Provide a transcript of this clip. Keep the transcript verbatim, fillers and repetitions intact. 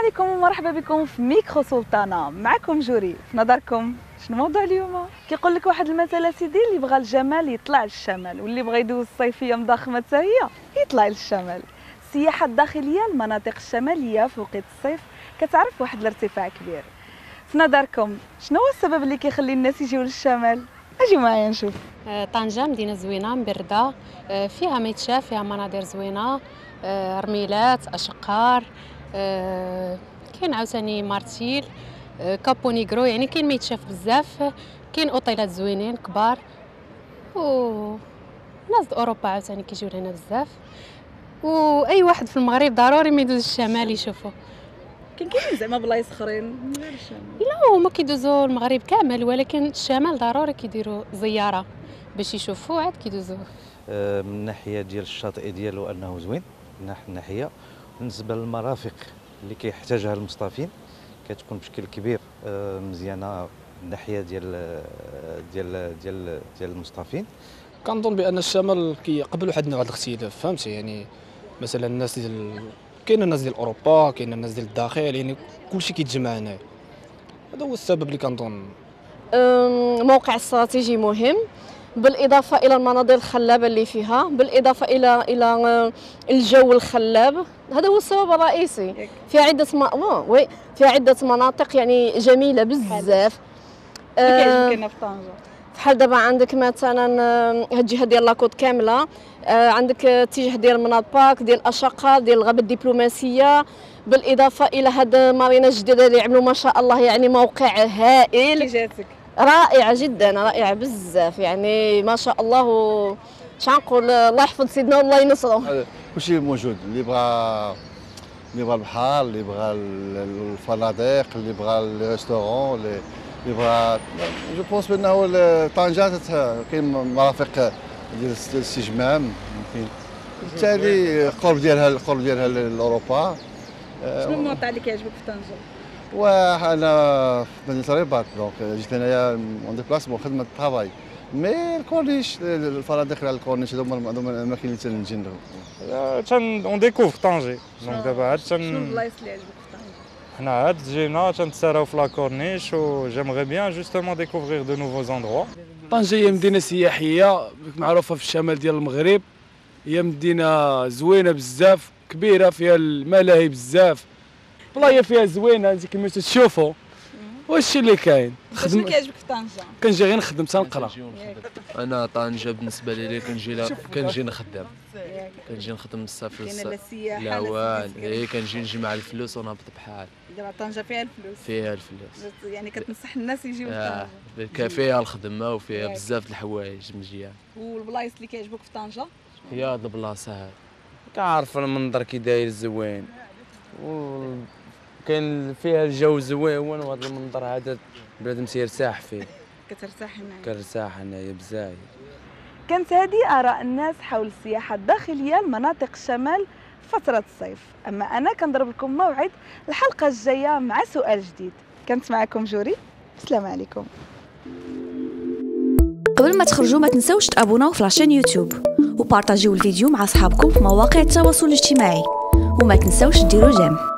عليكم ومرحبا بكم في ميكرو سلطانة. معكم جوري. في نظركم شنو موضوع اليوم؟ كيقول لك واحد المثل سيدي، اللي بغى الجمال يطلع للشمال، واللي بغى يدوز الصيفيه مضخمه حتى هي يطلع للشمال. السياحه الداخليه المناطق الشماليه في وقت الصيف كتعرف واحد الارتفاع كبير. في نظركم شنو هو السبب اللي كيخلي الناس يجيو للشمال؟ اجيو معايا نشوف. طنجة مدينة زوينة مبردة، فيها ما يتشاف، فيها مناظر زوينة، رميلات، أشقار، كاين عاوتاني مارتيل، كابو نيغرو، يعني كاين ما يتشاف بزاف. كاين اوطيلات زوينين كبار، و ناس د اوروبا عاوتاني كيجيو لهنا بزاف، واي واحد في المغرب ضروري ما يدوز الشمال يشوفو. كاين كاين زعما بلايص اخرين من غير الشمال؟ لا، هما كيدوزو المغرب كامل، ولكن الشمال ضروري كيديروا زياره باش يشوفوه عاد كيدوزوه. من الناحيه ديال الشاطئ ديالو انه زوين من الناحيه. بالنسبه للمرافق اللي كيحتاجها المصطافين كتكون بشكل كبير مزيانه من الناحيه ديال ديال ديال ديال المصطافين. كنظن بان الشمال كيقبل واحد النوع ديال الاختلاف، فهمتي؟ يعني مثلا الناس ديال كاين الناس ديال اوروبا، كاين الناس ديال الداخل، يعني كلشي كيتجمع هنا. هذا هو السبب اللي كنظن. موقع استراتيجي مهم، بالاضافه الى المناظر الخلابه اللي فيها، بالاضافه الى الى الجو الخلاب. هذا هو السبب الرئيسي. فيها عده م... وي فيها عده مناطق يعني جميله بزاف. كيعجبك هنا في طنجة؟ بحال دابا عندك مثلا هاد الجهه ديال لاكوت كامله، عندك اتجاه ديال مناط بارك، ديال اشقار، ديال الغابه الدبلوماسيه، بالاضافه الى هاد مارينا الجديده اللي عملوا ما شاء الله، يعني موقع هائل. كي جاتك؟ رائعه جدا، رائعه بزاف، يعني ما شاء الله. شنقول الله يحفظ سيدنا والله ينصره. كلشي موجود، اللي بغى اللي بغى البحر، اللي بغى الفنادق، اللي بغى الريستورون، اللي بغى جو بونس بانه طنجة كاين مرافق ديال الاستجمام، كاين بالتالي القرب ديالها القرب ديالها لاوروبا. شنو الموقع اللي كيعجبك في طنجة؟ وانا في مدينه الرباط، دونك جيت هنايا اون ديبلاسمون خدمه طرافاي، مي الكورنيش الفنادق على الكورنيش هذوما هذوما الاماكن اللي تنجي نديرو. تن اون ديكوفر طنجي، دونك دابا عاد تن شنو البلايص اللي عجبك في طنجة؟ حنا عاد جينا تنتساراو في لاكورنيش، و جيمغي بيان جوستومون ديكوفرير دو نوفو زوندروا. طنجة هي مدينه سياحيه معروفه في الشمال ديال المغرب، هي مدينه زوينه بزاف، كبيره، فيها الملاهي بزاف، بلايا فيها زوينه انت كما تشوفوا. وهادشي اللي كاين. شنو كيعجبك في طنجة؟ كنجي غير نخدم تنقرا. انا طنجة بالنسبه لي كنجي كنجي نخدم كنجي نخدم الصافي كاين لا السياحه لا والو، اي كنجي نجمع الفلوس ونهبط بحال. دابا طنجة فيها الفلوس؟ فيها الفلوس، يعني كتنصح الناس يجيو آه. لطنجة؟ فيها الخدمه وفيها بزاف د الحوايج مزيان. والبلايص اللي كيعجبوك في طنجة؟ هي هاد البلاصه هاد كنعرف المنظر كي داير زوين، وكاين فيها الجو زوين، وهذا المنظر هذا بنادم تيرتاح فيه. كترتاح هنايا؟ كنرتاح هنايا بزاف. كانت هذه آراء الناس حول السياحة الداخلية لمناطق الشمال في فترة الصيف. أما أنا كنضرب لكم موعد الحلقة الجاية مع سؤال جديد. كنت معكم جوري، السلام عليكم. قبل ما تخرجوا ما تنسوش تابوناو في لاشين يوتيوب وبارطاجيو الفيديو مع أصحابكم في مواقع التواصل الاجتماعي، وما تنسوش ديروا جيم.